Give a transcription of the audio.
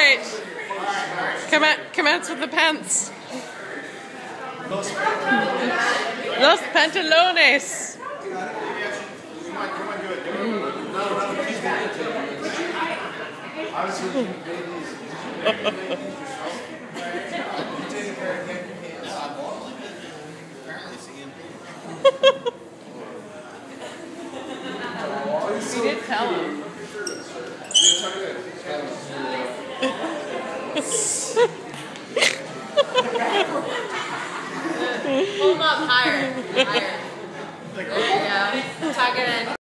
right. Commence with the pants. Los pantalones. You did tell him. Pull them up higher. There you go. Tuck it in.